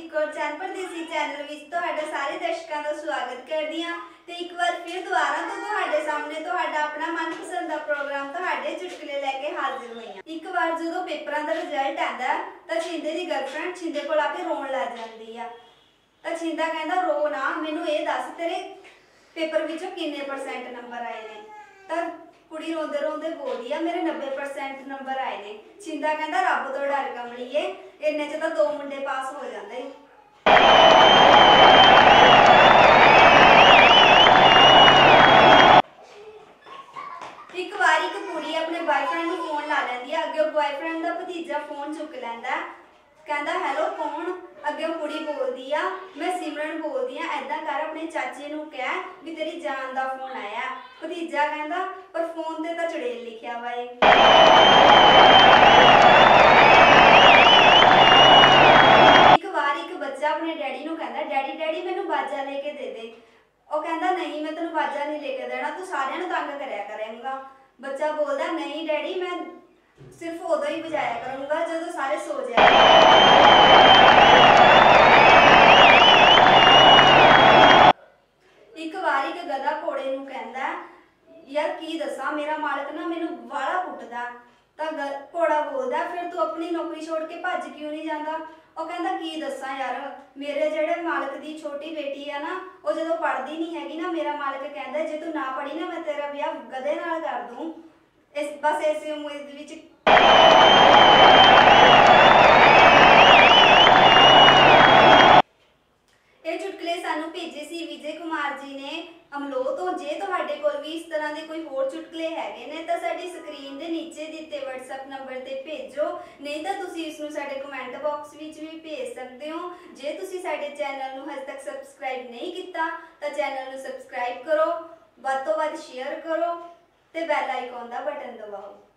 Amandeep Kaur Chand Pardesi channel ਵਿੱਚ ਤੁਹਾਡੇ ਸਾਰੇ ਦਰਸ਼ਕਾਂ ਦਾ ਸਵਾਗਤ ਕਰਦੀ ਹਾਂ ਤੇ ਇੱਕ ਵਾਰ ਫਿਰ ਦੁਬਾਰਾ ਤੋਂ ਤੁਹਾਡੇ ਸਾਹਮਣੇ ਤੁਹਾਡਾ ਆਪਣਾ ਮਨਪਸੰਦ ਦਾ ਪ੍ਰੋਗਰਾਮ ਤੁਹਾਡੇ ਚੁਟਕਲੇ ਲੈ ਕੇ ਹਾਜ਼ਰ ਹੋਈ ਹਾਂ। ਇੱਕ ਵਾਰ ਜਦੋਂ ਪੇਪਰਾਂ ਦਾ ਰਿਜ਼ਲਟ ਆਂਦਾ ਤਾਂ ਛਿੰਦੇ ਦੀ ਗਰਲਫ੍ਰੈਂਡ ਛਿੰਦੇ ਕੋਲ ਆ ਕੇ ਰੋਣ ਲੱਗ ਜਾਂਦੀ ਆ। ਤਾਂ ਛਿੰਦਾ ਕਹਿੰਦਾ ਰੋ ਨਾ, ਮੈਨੂੰ ਇਹ ਦੱਸ ਤੇਰੇ ਪੇਪਰ ਵਿੱਚੋਂ ਕਿੰਨੇ % ਨੰਬਰ ਆਏ ਨੇ। ਤਾਂ ਕੁੜੀ ਰੋਂਦੇ ਰੋਂਦੇ ਬੋਲਦੀ ਆ ਮੇਰੇ 90% ਨੰਬਰ ਆਏ ਨੇ। ਛਿੰਦਾ ਕਹਿੰਦਾ ਰੱਬ ਤੋਂ ਡਰ ਕਮਲੀਏ, ਇੰਨੇ ਚ ਤਾਂ 2 ਮੁੰਡੇ ਪਾਸ ਹੋ ਜਾਂਦੇ। ਇੱਕ ਵਾਰੀ ਇੱਕ ਕੁੜੀ ਆਪਣੇ ਬॉयਫ੍ਰੈਂਡ ਨੂੰ ਫੋਨ ਲਾ ਲੈਂਦੀ ਆ। ਅੱਗੇ ਬॉयਫ੍ਰੈਂਡ ਦਾ ਭਤੀਜਾ ਫੋਨ ਚੁੱਕ ਲੈਂਦਾ, ਕਹਿੰਦਾ ਹੈਲੋ ਕੌਣ। ਅੱਗੇ ਕੁੜੀ ਬੋਲਦੀ ਆ ਮੈਂ ਸਿਮਰਨ ਬੋਲਦੀ ਆ, ਐਦਾਂ ਕਰ ਆਪਣੇ ਚਾਚੇ ਨੂੰ ਕਹਿ ਵੀ ਤੇਰੀ ਜਾਨ ਦਾ ਫੋਨ ਆਇਆ। ਭਤੀਜਾ ਕਹਿੰਦਾ ਪਰ ਫੋਨ ਤੇ ਤਾਂ ਚੁੜੇਲ ਲਿਖਿਆ ਵਾ ਏ। ਇੱਕ ਵਾਰ ਇੱਕ ਬੱਚਾ ਆਪਣੇ ਡੈਡੀ ਨੂੰ ਕਹਿੰਦਾ ਡੈਡੀ ਡੈਡੀ ਮੈਨੂੰ ਬਾਜਾ ਲੈ ਕੇ ਦੇ ਦੇ। ਉਹ ਕਹਿੰਦਾ ਨਹੀਂ ਮੈਂ ਤੈਨੂੰ ਬਾਜਾ ਨਹੀਂ ਲੈ ਕੇ ਦੇਣਾ, ਤੂੰ ਸਾਰਿਆਂ ਨੂੰ ਤੰਗ ਕਰਿਆ ਕਰੇਂਗਾ। ਬੱਚਾ ਬੋਲਦਾ ਨਹੀਂ ਡੈਡੀ ਮੈਂ ਸਿਰਫ ਉਦੋਂ ਹੀ ਵਜਾਇਆ ਕਰੂੰਗਾ ਜਦੋਂ ਸਾਰੇ ਸੋ ਜਾਏ। ਇੱਕ ਵਾਰ ਇੱਕ ਗਧਾ ਘੋੜੇ ਨੂੰ ਕਹਿੰਦਾ ਯਾਰ ਕੀ ਦੱਸਾਂ ਮੇਰਾ ਮਾਲਕ ਨਾ ਮੈਨੂੰ ਵਾਲਾ ਕੁੱਟਦਾ। ਤਾਂ ਘੋੜਾ ਬੋਲਦਾ ਫਿਰ ਤੂੰ ਆਪਣੀ ਨੌਕਰੀ ਛੋੜ ਕੇ ਭੱਜ ਕਿਉਂ ਨਹੀਂ ਜਾਂਦਾ। ਉਹ ਕਹਿੰਦਾ ਕੀ ਦੱਸਾਂ ਯਾਰ, ਮੇਰੇ ਜਿਹੜੇ ਮਾਲਕ ਦੀ ਛੋਟੀ ਬੇਟੀ ਆ ਨਾ ਉਹ ਜਦੋਂ ਪੜ੍ਹਦੀ ਨਹੀਂ ਹੈਗੀ ਨਾ, ਮੇਰਾ ਮਾਲਕ ਕਹਿੰਦਾ ਜੇ ਤੂੰ ਨਾ ਪੜ੍ਹੀ ਨਾ ਮੈਂ ਤੇਰਾ ਵਿਆਹ ਗਧੇ ਨਾਲ ਕਰ ਦੂੰ। ਬਸ ਇਸੇ ਉਮੀਦ ਵਿੱਚ ਇਹ ਚੁਟਕਲੇ ਸਾਨੂੰ ਭੇਜੇ ਸੀ ਵਿਜੇ ਕੁਮਾਰ ਜੀ ਨੇ ਅਮਲੋਹ ਤੋਂ। ਜੇ ਤੁਹਾਡੇ ਕੋਲ ਵੀ ਇਸ ਤਰ੍ਹਾਂ ਦੇ ਕੋਈ ਹੋਰ ਚੁਟਕਲੇ ਹੈਗੇ ਨੇ ਤਾਂ ਸਾਡੀ ਸਕਰੀਨ ਦੇ ਨੀਚੇ ਦਿੱਤੇ WhatsApp ਨੰਬਰ ਤੇ ਭੇਜੋ, ਨਹੀਂ ਤਾਂ ਤੁਸੀਂ ਇਸ ਨੂੰ ਸਾਡੇ ਕਮੈਂਟ ਬਾਕਸ ਵਿੱਚ ਵੀ ਭੇਜ ਸਕਦੇ ਹੋ। ਜੇ ਤੁਸੀਂ ਸਾਡੇ ਚੈਨਲ ਨੂੰ ਹਜੇ ਤੱਕ ਸਬਸਕ੍ਰਾਈਬ ਨਹੀਂ ਕੀਤਾ ਤਾਂ ਚੈਨਲ ਨੂੰ ਸਬਸਕ੍ਰਾਈਬ ਕਰੋ, ਵੱਧ ਤੋਂ ਵੱਧ ਸ਼ੇਅਰ ਕਰੋ ਤੇ ਬੈਲ ਆਈਕਨ ਦਾ ਬਟਨ ਦਬਾਓ।